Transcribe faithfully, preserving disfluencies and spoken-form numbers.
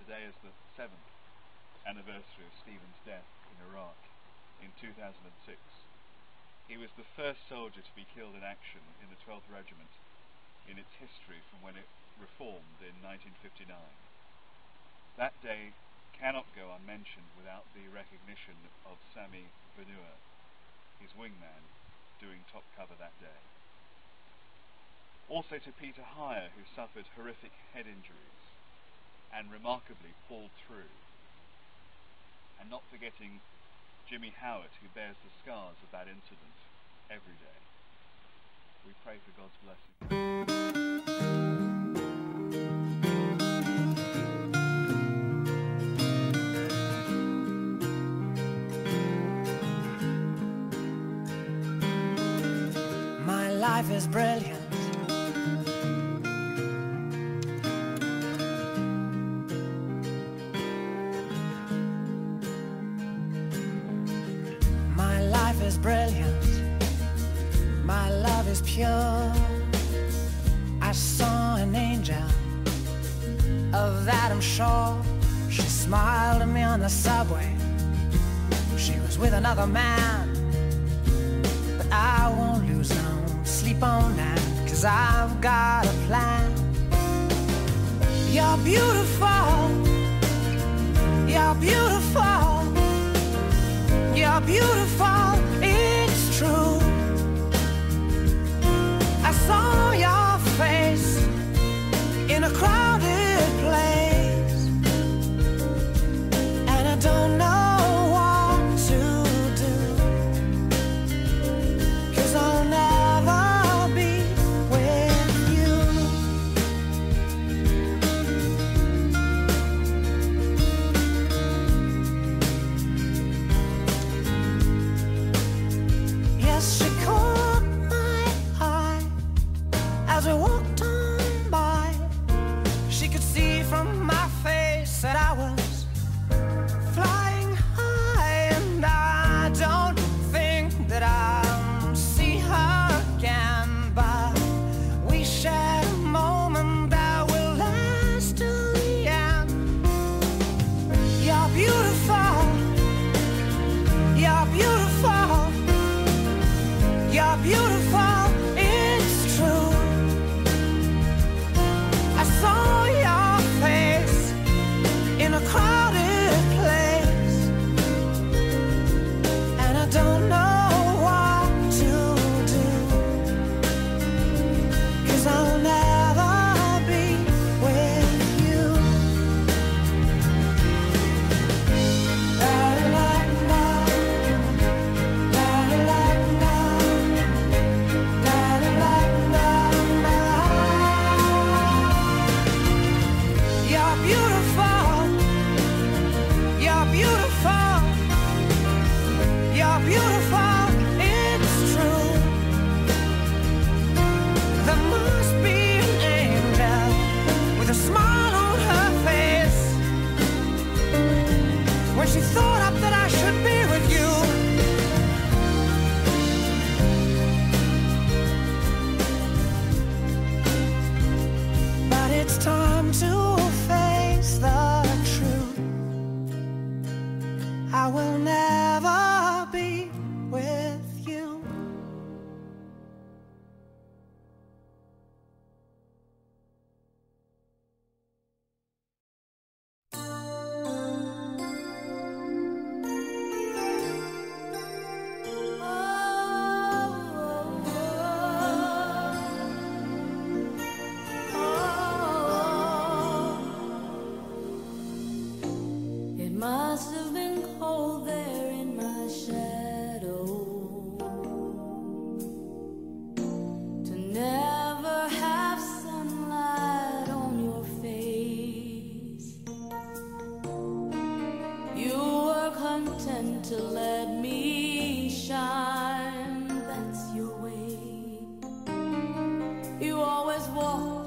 today is the seventh anniversary of Stephen's death in Iraq in two thousand six. He was the first soldier to be killed in action in the twelfth Regiment in its history from when it reformed in nineteen fifty-nine. That day cannot go unmentioned without the recognition of Sami Vanua, his wingman, doing top cover that day. Also to Peter Heyer, who suffered horrific head injuries and remarkably pulled through. And not forgetting Jimmy Howard, who bears the scars of that incident every day. We pray for God's blessing. My life is brilliant. My life is brilliant. My love is pure. I saw an angel, of that I'm sure. She smiled at me on the subway. She was with another man, but I won't lose no sleep on that, 'cause I've got a plan. You're beautiful. You're beautiful. You're beautiful. It's true. I saw your face in a crowded place, and I don't know what to do, 'cause I'll never be with you. Yes, she caught my eye as we walked on by. She could see from my face that I was flying high, and I don't think that I'll see her again, but we shared a moment that will last till the end. You're beautiful. You're beautiful. You're beautiful. It's true. I saw your face in a crowded place, and I don't know what to do, 'cause I'll never be with you. La la la, la la la, la la la la. You're beautiful. You're beautiful. You're beautiful. It's true. There must be an angel with a smile on her face when she thought up that I should be with you. But it's time to face the truth. I will never be with you. It must have been cold there in my shadow to never have sunlight on your face. You were content to let me shine, that's your way. You always walked